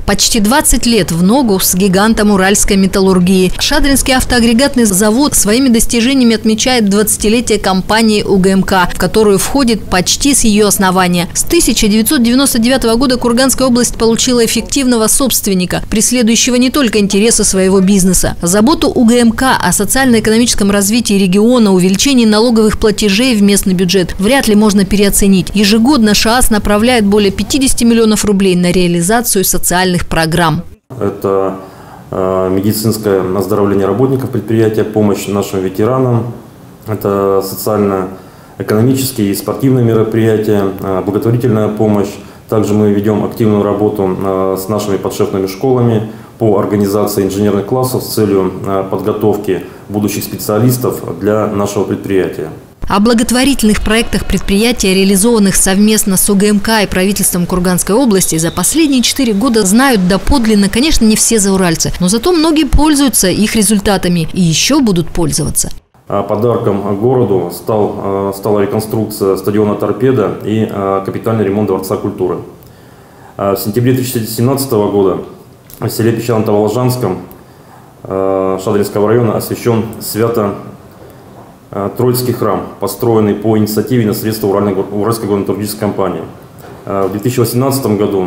Почти 20 лет в ногу с гигантом уральской металлургии. Шадринский автоагрегатный завод своими достижениями отмечает 20-летие компании УГМК, в которую входит почти с ее основания. С 1999 года Курганская область получила эффективного собственника, преследующего не только интересы своего бизнеса. Заботу УГМК о социально-экономическом развитии региона, увеличении налоговых платежей в местный бюджет вряд ли можно переоценить. Ежегодно ШААС направляет более 50 миллионов рублей на реализацию социальных программ. Это медицинское оздоровление работников предприятия, помощь нашим ветеранам, это социально-экономические и спортивные мероприятия, благотворительная помощь. Также мы ведем активную работу с нашими подшефными школами по организации инженерных классов с целью подготовки будущих специалистов для нашего предприятия. О благотворительных проектах предприятия, реализованных совместно с УГМК и правительством Курганской области, за последние 4 года знают доподлинно, конечно, не все зауральцы, но зато многие пользуются их результатами и еще будут пользоваться. Подарком городу стала реконструкция стадиона «Торпедо» и капитальный ремонт Дворца культуры. В сентябре 2017 года в селе Песчано-Таволожанском Шадринского района освящен Свято-Троицкий храм, построенный по инициативе на средства Уральской горно-металлургической компании. В 2018 году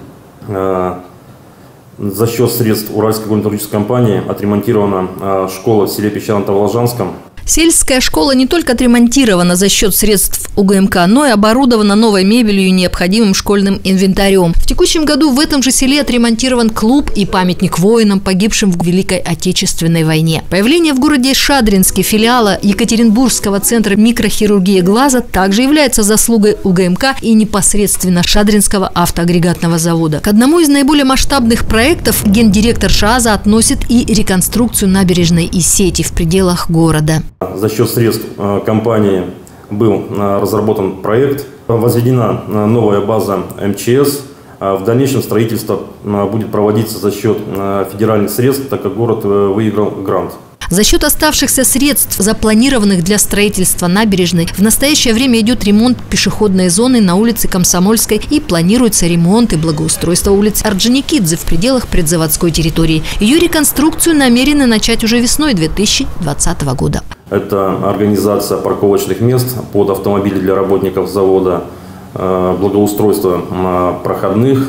за счет средств Уральской горно-металлургической компании отремонтирована школа в селе Песчано-Таволожанском. Сельская школа не только отремонтирована за счет средств УГМК, но и оборудована новой мебелью и необходимым школьным инвентарем. В текущем году в этом же селе отремонтирован клуб и памятник воинам, погибшим в Великой Отечественной войне. Появление в городе Шадринске филиала Екатеринбургского центра микрохирургии глаза также является заслугой УГМК и непосредственно Шадринского автоагрегатного завода. К одному из наиболее масштабных проектов гендиректор ШААСа относит и реконструкцию набережной и сети в пределах города. За счет средств компании был разработан проект, возведена новая база МЧС. В дальнейшем строительство будет проводиться за счет федеральных средств, так как город выиграл грант. За счет оставшихся средств, запланированных для строительства набережной, в настоящее время идет ремонт пешеходной зоны на улице Комсомольской и планируется ремонт и благоустройство улиц Орджоникидзе в пределах предзаводской территории. Ее реконструкцию намерены начать уже весной 2020 года. Это организация парковочных мест под автомобили для работников завода, благоустройство проходных.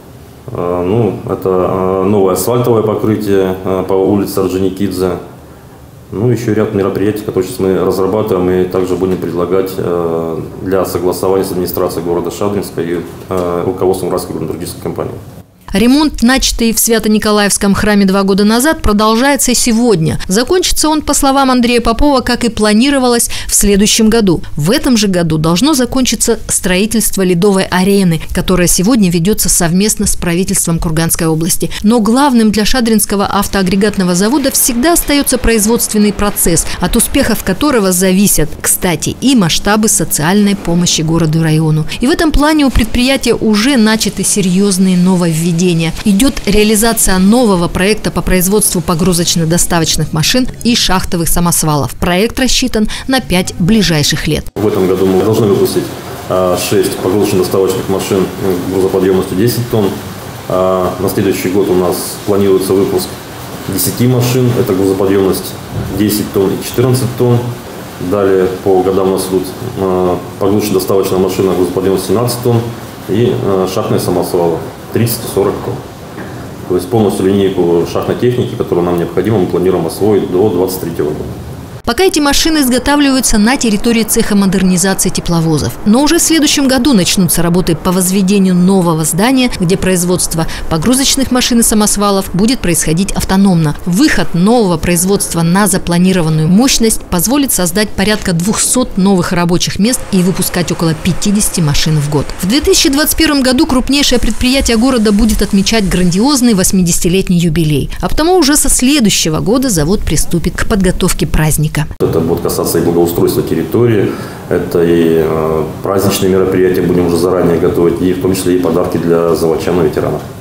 Это новое асфальтовое покрытие по улице Орджоникидзе. Еще ряд мероприятий, которые сейчас мы разрабатываем и также будем предлагать для согласования с администрацией города Шадринска и руководством Уральской горно-металлургической компании. Ремонт, начатый в Свято-Николаевском храме 2 года назад, продолжается и сегодня. Закончится он, по словам Андрея Попова, как и планировалось, в следующем году. В этом же году должно закончиться строительство ледовой арены, которая сегодня ведется совместно с правительством Курганской области. Но главным для Шадринского автоагрегатного завода всегда остается производственный процесс, от успехов которого зависят, кстати, и масштабы социальной помощи городу и району. И в этом плане у предприятия уже начаты серьезные нововведения. Идет реализация нового проекта по производству погрузочно-доставочных машин и шахтовых самосвалов. Проект рассчитан на 5 ближайших лет. В этом году мы должны выпустить 6 погрузочно-доставочных машин грузоподъемностью 10 тонн. На следующий год у нас планируется выпуск 10 машин. Это грузоподъемность 10 тонн и 14 тонн. Далее по годам у нас идут погрузочно-доставочная машина грузоподъемность 17 тонн и шахтные самосвалы 30-40 тонн. То есть полностью линейку шахтной техники, которую нам необходимо, мы планируем освоить до 2023 года. Пока эти машины изготавливаются на территории цеха модернизации тепловозов. Но уже в следующем году начнутся работы по возведению нового здания, где производство погрузочных машин и самосвалов будет происходить автономно. Выход нового производства на запланированную мощность позволит создать порядка 200 новых рабочих мест и выпускать около 50 машин в год. В 2021 году крупнейшее предприятие города будет отмечать грандиозный 80-летний юбилей. А потому уже со следующего года завод приступит к подготовке праздника. Это будет касаться и благоустройства территории, это и праздничные мероприятия будем уже заранее готовить, и в том числе и подарки для заводчан и ветеранов.